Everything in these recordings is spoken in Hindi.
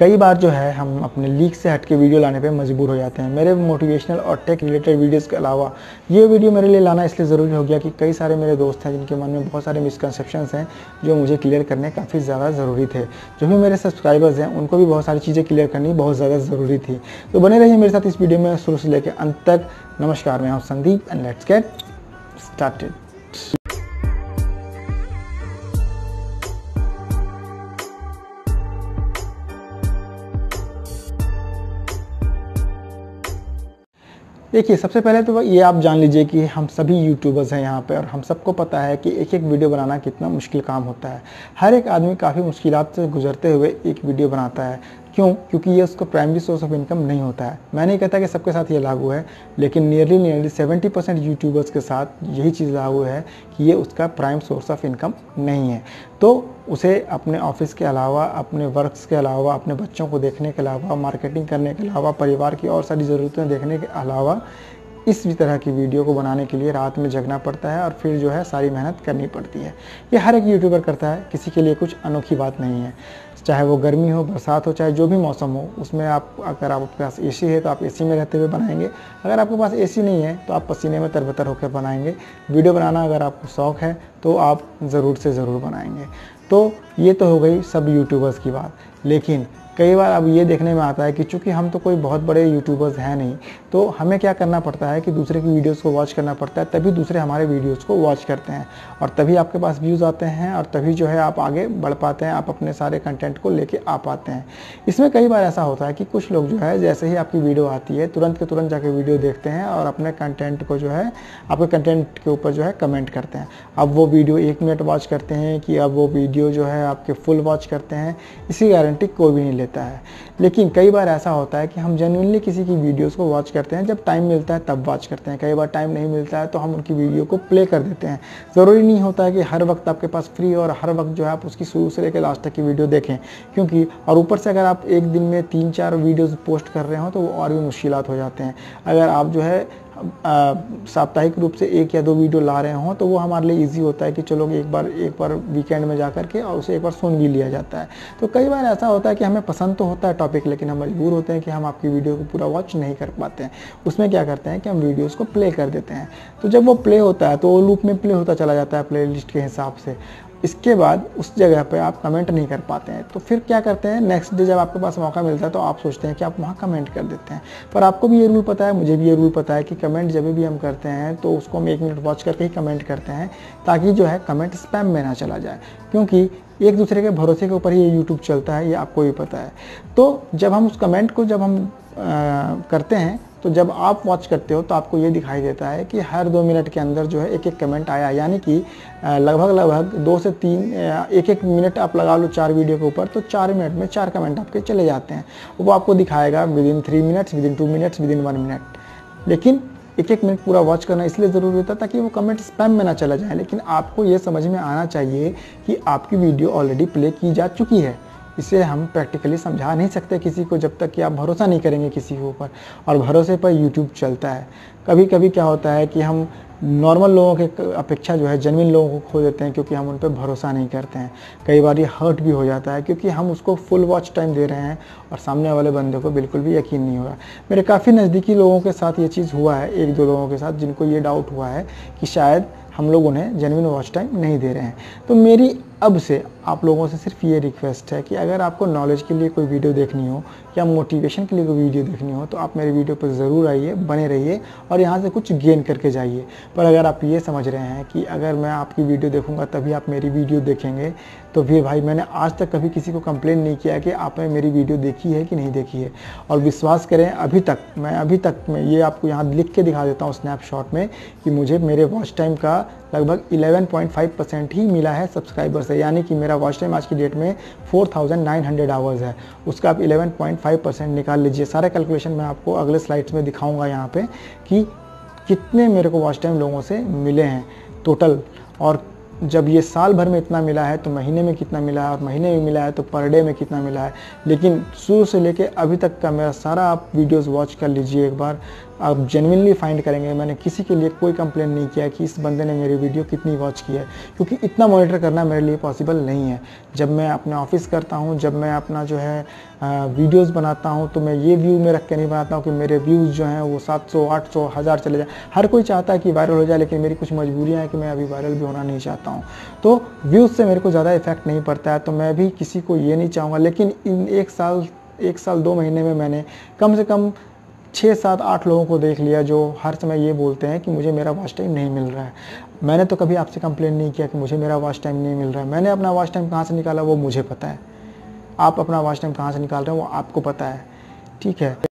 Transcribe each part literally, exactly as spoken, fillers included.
कई बार जो है हम अपने लीक से हटके वीडियो लाने पे मजबूर हो जाते हैं। मेरे मोटिवेशनल और टेक रिलेटेड वीडियोस के अलावा ये वीडियो मेरे लिए लाना इसलिए ज़रूरी हो गया कि कई सारे मेरे दोस्त हैं जिनके मन में बहुत सारे मिसकंसेप्शंस हैं जो मुझे क्लियर करने काफ़ी ज़्यादा ज़रूरी थे। जो भी मेरे सब्सक्राइबर्स हैं उनको भी बहुत सारी चीज़ें क्लियर करनी बहुत ज़्यादा ज़रूरी थी। तो बने रहिए मेरे साथ इस वीडियो में शुरू से लेकर अंत तक। नमस्कार, मैं हूँ Sandeep and let's get started. देखिए, सबसे पहले तो ये आप जान लीजिए कि हम सभी यूट्यूबर्स हैं यहाँ पे और हम सबको पता है कि एक एक वीडियो बनाना कितना मुश्किल काम होता है। हर एक आदमी काफ़ी मुश्किलात से गुजरते हुए एक वीडियो बनाता है। क्यों? क्योंकि ये उसका प्राइमरी सोर्स ऑफ इनकम नहीं होता है। मैं नहीं कहता कि सबके साथ ये लागू है, लेकिन nearly nearly seventy percent YouTubers के साथ यही चीज़ लागू है कि ये उसका प्राइम सोर्स ऑफ इनकम नहीं है। तो उसे अपने ऑफिस के अलावा, अपने वर्क्स के अलावा, अपने बच्चों को देखने के अलावा, मार्केटिंग करने के अलावा, परिवार की और सारी ज़रूरतें देखने के अलावा इस तरह की वीडियो को बनाने के लिए रात में जगना पड़ता है और फिर जो है सारी मेहनत करनी पड़ती है। ये हर एक यूट्यूबर करता है, किसी के लिए कुछ अनोखी बात नहीं है। चाहे वो गर्मी हो, बरसात हो, चाहे जो भी मौसम हो, उसमें आप अगर आपके पास एसी है तो आप एसी में रहते हुए बनाएंगे। अगर आपके पास एसी नहीं है तो आप पसीने में तरबतर होकर बनाएंगे। वीडियो बनाना अगर आपको शौक़ है तो आप ज़रूर से ज़रूर बनाएंगे। तो ये तो हो गई सब यूट्यूबर्स की बात। लेकिन कई बार अब ये देखने में आता है कि चूंकि हम तो कोई बहुत बड़े यूट्यूबर्स हैं नहीं, तो हमें क्या करना पड़ता है कि दूसरे की वीडियोस को वॉच करना पड़ता है, तभी दूसरे हमारे वीडियोस को वॉच करते हैं और तभी आपके पास व्यूज़ आते हैं और तभी जो है आप आगे बढ़ पाते हैं, आप अपने सारे कंटेंट को लेके आ पाते हैं। इसमें कई बार ऐसा होता है कि कुछ लोग जो है जैसे ही आपकी वीडियो आती है तुरंत के तुरंत जाके वीडियो देखते हैं और अपने कंटेंट को जो है आपके कंटेंट के ऊपर जो है कमेंट करते हैं। अब वो वीडियो एक मिनट वॉच करते हैं कि अब वो वीडियो जो है आपके फुल वॉच करते हैं, इसकी गारंटी कोई भी नहीं लेता है। लेकिन कई बार ऐसा होता है कि हम जेन्युइनली किसी की वीडियोस को वॉच करते हैं, जब टाइम मिलता है तब वॉच करते हैं। कई बार टाइम नहीं मिलता है तो हम उनकी वीडियो को प्ले कर देते हैं। ज़रूरी नहीं होता है कि हर वक्त आपके पास फ्री और हर वक्त जो है आप उसकी शुरू से लेकर लास्ट तक की वीडियो देखें, क्योंकि और ऊपर से अगर आप एक दिन में तीन चार वीडियोज़ पोस्ट कर रहे हो तो वो और भी मुश्किलात हो जाते हैं। अगर आप जो है साप्ताहिक रूप से एक या दो वीडियो ला रहे हों तो वो हमारे लिए इजी होता है कि चलो एक बार एक बार वीकेंड में जा कर के और उसे एक बार सुन भी लिया जाता है। तो कई बार ऐसा होता है कि हमें पसंद तो होता है टॉपिक, लेकिन हम मजबूर होते हैं कि हम आपकी वीडियो को पूरा वॉच नहीं कर पाते हैं। उसमें क्या करते हैं कि हम वीडियोज़ को प्ले कर देते हैं। तो जब वो प्ले होता है तो वो लूप में प्ले होता चला जाता है प्ले लिस्ट के हिसाब से। इसके बाद उस जगह पे आप कमेंट नहीं कर पाते हैं, तो फिर क्या करते हैं, नेक्स्ट डे जब आपके पास मौका मिलता है तो आप सोचते हैं कि आप वहाँ कमेंट कर देते हैं। पर आपको भी ये रूल पता है, मुझे भी ये रूल पता है कि कमेंट जब भी हम करते हैं तो उसको हम एक मिनट वॉच करके ही कमेंट करते हैं, ताकि जो है कमेंट स्पैम में ना चला जाए, क्योंकि एक दूसरे के भरोसे के ऊपर ही ये यूट्यूब चलता है, ये आपको भी पता है। तो जब हम उस कमेंट को जब हम आ, करते हैं तो जब आप वॉच करते हो तो आपको ये दिखाई देता है कि हर दो मिनट के अंदर जो है एक एक कमेंट आया, यानी कि लगभग लगभग दो से तीन एक एक मिनट आप लगा लो चार वीडियो के ऊपर, तो चार मिनट में चार कमेंट आपके चले जाते हैं। वो आपको दिखाएगा within three minutes, within two minutes, within one minute. लेकिन एक एक मिनट पूरा वॉच करना इसलिए ज़रूरी होता है ताकि वो कमेंट स्पैम में ना चला जाए। लेकिन आपको ये समझ में आना चाहिए कि आपकी वीडियो ऑलरेडी प्ले की जा चुकी है। इसे हम प्रैक्टिकली समझा नहीं सकते किसी को जब तक कि आप भरोसा नहीं करेंगे किसी के ऊपर, और भरोसे पर यूट्यूब चलता है। कभी कभी क्या होता है कि हम नॉर्मल लोगों के अपेक्षा जो है जेन्युइन लोगों को खो देते हैं, क्योंकि हम उन पर भरोसा नहीं करते हैं। कई बार ये हर्ट भी हो जाता है क्योंकि हम उसको फुल वॉच टाइम दे रहे हैं और सामने वाले बंदे को बिल्कुल भी यकीन नहीं होगा। मेरे काफ़ी नज़दीकी लोगों के साथ ये चीज़ हुआ है, एक दो लोगों के साथ, जिनको ये डाउट हुआ है कि शायद हम लोग उन्हें जेन्युइन वॉच टाइम नहीं दे रहे हैं। तो मेरी अब से आप लोगों से सिर्फ ये रिक्वेस्ट है कि अगर आपको नॉलेज के लिए कोई वीडियो देखनी हो या मोटिवेशन के लिए कोई वीडियो देखनी हो तो आप मेरी वीडियो पर ज़रूर आइए, बने रहिए और यहाँ से कुछ गेन करके जाइए। पर अगर आप ये समझ रहे हैं कि अगर मैं आपकी वीडियो देखूंगा तभी आप मेरी वीडियो देखेंगे, तो फिर भाई मैंने आज तक कभी किसी को कंप्लेन नहीं किया कि आपने मेरी वीडियो देखी है कि नहीं देखी है। और विश्वास करें, अभी तक मैं अभी तक मैं ये आपको यहाँ लिख के दिखा देता हूँ स्नैपशॉट में कि मुझे मेरे वॉच टाइम का लगभग ग्यारह पॉइंट पाँच परसेंट ही मिला है सब्सक्राइबर से, यानी कि मेरा वॉच टाइम आज की डेट में चार हज़ार नौ सौ आवर्स है। उसका आप ग्यारह पॉइंट पाँच परसेंट निकाल लीजिए। सारे कैलकुलेशन मैं आपको अगले स्लाइड्स में दिखाऊंगा यहाँ पे कि कितने मेरे को वॉच टाइम लोगों से मिले हैं टोटल, और जब ये साल भर में इतना मिला है तो महीने में कितना मिला है, और महीने में मिला है तो पर डे में कितना मिला है। लेकिन शुरू से लेके अभी तक का मेरा सारा आप वीडियोस वॉच कर लीजिए एक बार, आप जेन्युइनली फाइंड करेंगे मैंने किसी के लिए कोई कंप्लेन नहीं किया कि इस बंदे ने मेरी वीडियो कितनी वॉच की है, क्योंकि इतना मॉनिटर करना मेरे लिए पॉसिबल नहीं है। जब मैं अपने ऑफिस करता हूँ, जब मैं अपना जो है वीडियोस बनाता हूँ, तो मैं ये व्यू में रख के नहीं बनाता हूँ कि मेरे व्यूज़ जो हैं वो सात सौ आठ सौ हज़ार चले जाए। हर कोई चाहता है कि वायरल हो जाए, लेकिन मेरी कुछ मजबूरियाँ हैं कि मैं अभी वायरल भी होना नहीं चाहता हूँ। तो व्यूज़ से मेरे को ज़्यादा इफेक्ट नहीं पड़ता है, तो मैं भी किसी को ये नहीं चाहूँगा। लेकिन इन एक साल एक साल दो महीने में मैंने कम से कम छः सात आठ लोगों को देख लिया जो हर समय ये बोलते हैं कि मुझे मेरा वॉच टाइम नहीं मिल रहा है। मैंने तो कभी आपसे कंप्लेन नहीं किया कि मुझे मेरा वॉच टाइम नहीं मिल रहा है। मैंने अपना वॉच टाइम कहाँ से निकाला वो मुझे पता है, आप अपना वॉच टाइम कहाँ से निकाल रहे हो वो आपको पता है, ठीक है।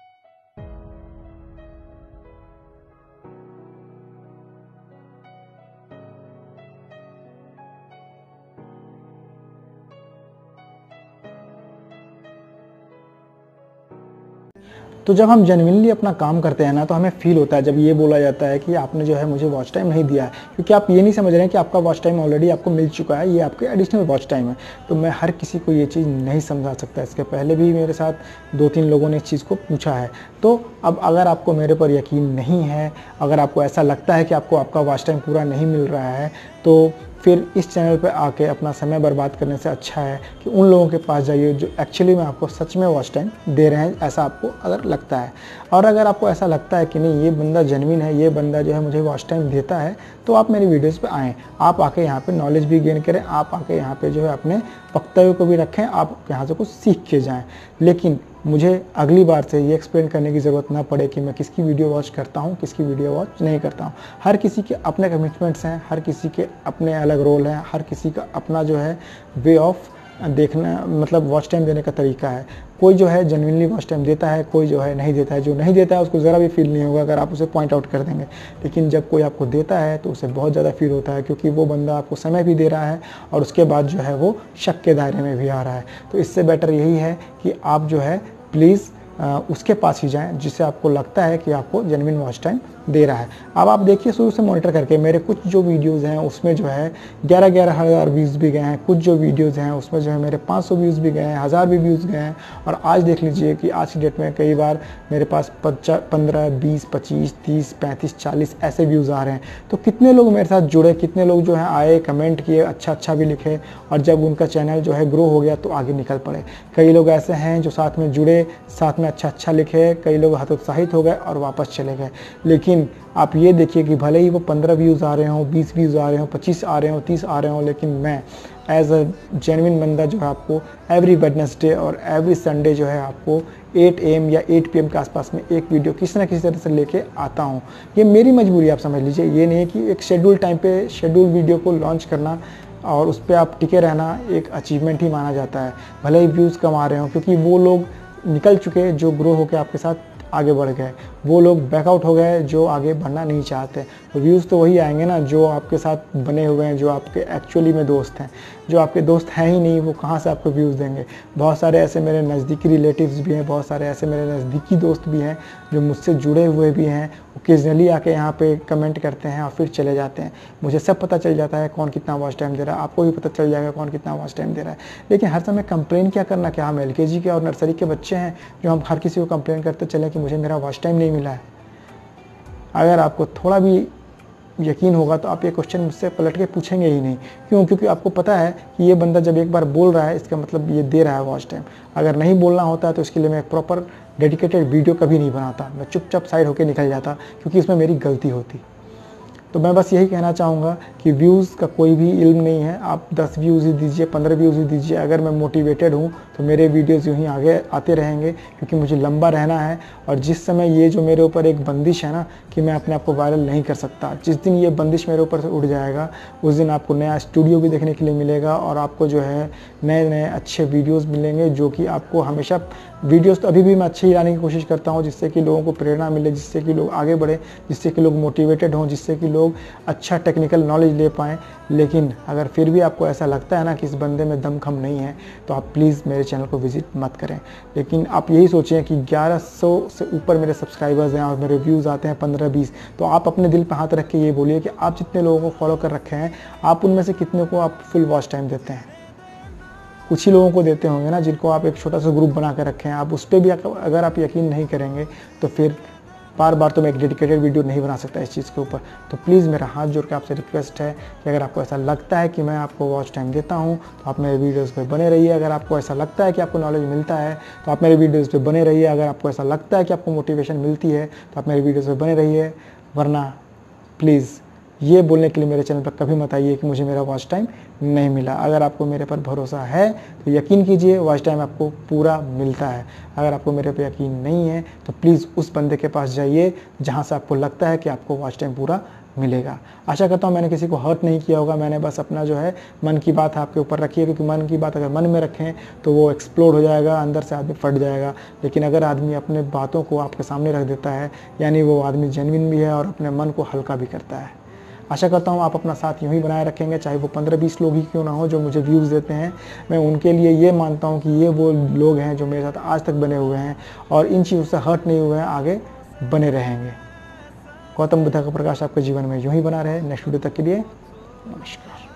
तो जब हम जेन्युइनली अपना काम करते हैं ना, तो हमें फील होता है जब ये बोला जाता है कि आपने जो है मुझे वॉच टाइम नहीं दिया है, क्योंकि आप ये नहीं समझ रहे हैं कि आपका वॉच टाइम ऑलरेडी आपको मिल चुका है, ये आपके एडिशनल वॉच टाइम है। तो मैं हर किसी को ये चीज़ नहीं समझा सकता। इसके पहले भी मेरे साथ दो तीन लोगों ने इस चीज़ को पूछा है। तो अब अगर आपको मेरे पर यकीन नहीं है, अगर आपको ऐसा लगता है कि आपको आपका वॉच टाइम पूरा नहीं मिल रहा है, तो फिर इस चैनल पे आके अपना समय बर्बाद करने से अच्छा है कि उन लोगों के पास जाइए जो एक्चुअली में आपको सच में वॉच टाइम दे रहे हैं, ऐसा आपको अगर लगता है। और अगर आपको ऐसा लगता है कि नहीं ये बंदा जेन्युइन है, ये बंदा जो है मुझे वॉच टाइम देता है, तो आप मेरी वीडियोस पे आएँ, आप आके यहाँ पे नॉलेज भी गेन करें, आप आके यहाँ पे जो है अपने वक्तव्य को भी रखें, आप यहाँ से कुछ सीख के जाएँ। लेकिन मुझे अगली बार से ये एक्सप्लेन करने की ज़रूरत ना पड़े कि मैं किसकी वीडियो वॉच करता हूँ, किसकी वीडियो वॉच नहीं करता हूँ। हर किसी के अपने कमिटमेंट्स हैं, हर किसी के अपने अलग रोल हैं, हर किसी का अपना जो है वे ऑफ देखना, मतलब वॉच टाइम देने का तरीका है। कोई जो है जेन्युइनली वॉच टाइम देता है, कोई जो है नहीं देता है। जो नहीं देता है उसको ज़रा भी फील नहीं होगा अगर आप उसे पॉइंट आउट कर देंगे, लेकिन जब कोई आपको देता है तो उसे बहुत ज़्यादा फील होता है, क्योंकि वो बंदा आपको समय भी दे रहा है और उसके बाद जो है वो शक के दायरे में भी आ रहा है। तो इससे बेटर यही है कि आप जो है प्लीज़ उसके पास ही जाएं जिससे आपको लगता है कि आपको जेन्युइन वॉच टाइम दे रहा है। अब आप देखिए शुरू से मॉनिटर करके मेरे कुछ जो वीडियोस हैं उसमें जो है ग्यारह ग्यारह हज़ार व्यूज़ भी गए हैं, कुछ जो वीडियोस हैं उसमें जो है मेरे पाँच सौ व्यूज़ भी गए हैं, हज़ार भी व्यूज़ गए हैं। और आज देख लीजिए कि आज की डेट में कई बार मेरे पास पंद्रह बीस पच्चीस तीस पैंतीस चालीस ऐसे व्यूज़ आ रहे हैं। तो कितने लोग मेरे साथ जुड़े, कितने लोग जो है आए, कमेंट किए, अच्छा अच्छा भी लिखे, और जब उनका चैनल जो है ग्रो हो गया तो आगे निकल पड़े। कई लोग ऐसे हैं जो साथ में जुड़े, साथ में अच्छा अच्छा लिखे, कई लोग हतोत्साहित हो गए और वापस चले गए। लेकिन आप ये देखिए कि भले ही वो पंद्रह व्यूज़ आ रहे हों, बीस व्यूज़ आ रहे हों, पच्चीस आ रहे हों, तीस आ रहे हों, लेकिन मैं एज अ जेन्युइन बंदा जो है आपको एवरी वेडनेसडे और एवरी संडे जो है आपको आठ ए एम या आठ पी एम के आसपास में एक वीडियो किसी ना किसी तरह से लेके आता हूँ। ये मेरी मजबूरी आप समझ लीजिए, ये नहीं है कि एक शेड्यूल टाइम पे शेड्यूल वीडियो को लॉन्च करना और उस पर आप टिके रहना एक अचीवमेंट ही माना जाता है। भले ही व्यूज़ कम आ रहे हों, क्योंकि वो लोग निकल चुके जो ग्रो होकर आपके साथ आगे बढ़ गए, वो लोग बैकआउट हो गए जो आगे बढ़ना नहीं चाहते। तो व्यूज़ तो वही आएंगे ना जो आपके साथ बने हुए हैं, जो आपके एक्चुअली में दोस्त हैं। जो आपके दोस्त हैं ही नहीं वो कहाँ से आपको व्यूज़ देंगे। बहुत सारे ऐसे मेरे नज़दीकी रिलेटिव्स भी हैं, बहुत सारे ऐसे मेरे नज़दीकी दोस्त भी हैं जो मुझसे जुड़े हुए भी हैं, ओकेजनली आके यहाँ पे कमेंट करते हैं और फिर चले जाते हैं। मुझे सब पता चल जाता है कौन कितना वॉच टाइम दे रहा है, आपको भी पता चल जाएगा कौन कितना वॉच टाइम दे रहा है। लेकिन हर समय कंप्लेन क्या करना, क्या हम एल के जी के और नर्सरी के बच्चे हैं जो हम हर किसी को कंप्लेन करते चले कि मुझे मेरा वॉच टाइम नहीं मिला है। अगर आपको थोड़ा भी यकीन होगा तो आप ये क्वेश्चन मुझसे पलट के पूछेंगे ही नहीं। क्यों? क्योंकि आपको पता है कि ये बंदा जब एक बार बोल रहा है इसका मतलब ये दे रहा है वॉच टाइम। अगर नहीं बोलना होता है तो इसके लिए मैं प्रॉपर डेडिकेटेड वीडियो कभी नहीं बनाता, मैं चुपचाप साइड होकर निकल जाता, क्योंकि इसमें मेरी गलती होती। तो मैं बस यही कहना चाहूँगा कि व्यूज़ का कोई भी इल्म नहीं है। आप दस व्यूज़ ही दीजिए, पंद्रह व्यूज़ ही दीजिए। अगर मैं मोटिवेटेड हूँ तो मेरे वीडियोज़ यूँ ही आगे आते रहेंगे, क्योंकि मुझे लंबा रहना है। और जिस समय ये जो मेरे ऊपर एक बंदिश है ना कि मैं अपने आप को वायरल नहीं कर सकता, जिस दिन ये बंदिश मेरे ऊपर से उड़ जाएगा उस दिन आपको नया स्टूडियो भी देखने के लिए मिलेगा और आपको जो है नए नए अच्छे वीडियोज़ मिलेंगे, जो कि आपको हमेशा वीडियोज़ तो अभी भी मैं अच्छे ही लाने की कोशिश करता हूँ, जिससे कि लोगों को प्रेरणा मिले, जिससे कि लोग आगे बढ़े, जिससे कि लोग मोटिवेटेड हों, जिससे कि लोग अच्छा टेक्निकल नॉलेज ले पाएँ। लेकिन अगर फिर भी आपको ऐसा लगता है ना कि इस बंदे में दमखम नहीं है तो आप प्लीज़ मेरे चैनल को विजिट मत करें। लेकिन आप यही सोचें कि ग्यारह सौ से ऊपर मेरे सब्सक्राइबर्स हैं और मेरे व्यूज़ आते हैं पंद्रह बीस, तो आप अपने दिल पर हाथ रख के ये बोलिए कि आप जितने लोगों को फॉलो कर रखे हैं आप उनमें से कितने को आप फुल वॉच टाइम देते हैं। कुछ ही लोगों को देते होंगे ना जिनको आप एक छोटा सा ग्रुप बना कर रखे हैं। आप उस पर भी अगर आप यकीन नहीं करेंगे तो फिर बार बार तो मैं एक डेडिकेटेड वीडियो नहीं बना सकता इस चीज़ के ऊपर। तो प्लीज़ मेरा हाथ जोड़ के आपसे रिक्वेस्ट है कि अगर आपको ऐसा लगता है कि मैं आपको वॉच टाइम देता हूँ तो आप मेरे वीडियोज़ पर बने रहिए। अगर आपको ऐसा लगता है कि आपको नॉलेज मिलता है तो आप मेरे वीडियोज़ पर बने रहिए। अगर आपको ऐसा लगता है कि आपको मोटिवेशन मिलती है तो आप मेरे वीडियोज़ पर बने रहिए। वरना प्लीज़ ये बोलने के लिए मेरे चैनल पर कभी मत आइए कि मुझे मेरा वॉच टाइम नहीं मिला। अगर आपको मेरे पर भरोसा है तो यकीन कीजिए वॉच टाइम आपको पूरा मिलता है। अगर आपको मेरे पे यकीन नहीं है तो प्लीज़ उस बंदे के पास जाइए जहाँ से आपको लगता है कि आपको वॉच टाइम पूरा मिलेगा। आशा करता हूँ मैंने किसी को हर्ट नहीं किया होगा। मैंने बस अपना जो है मन की बात आपके ऊपर रखी है, क्योंकि मन की बात अगर मन में रखें तो वो एक्सप्लोड हो जाएगा, अंदर से आदमी फट जाएगा। लेकिन अगर आदमी अपने बातों को आपके सामने रख देता है यानी वो आदमी जेन्युइन भी है और अपने मन को हल्का भी करता है। आशा करता हूँ आप अपना साथ यूँ ही बनाए रखेंगे, चाहे वो पंद्रह बीस लोग ही क्यों ना हो जो मुझे व्यूज़ देते हैं। मैं उनके लिए ये मानता हूँ कि ये वो लोग हैं जो मेरे साथ आज तक बने हुए हैं और इन चीज़ों से हर्ट नहीं हुए हैं, आगे बने रहेंगे। गौतम बुद्ध का प्रकाश आपके जीवन में यूँ ही बना रहे। नेक्स्ट वीडियो तक के लिए नमस्कार।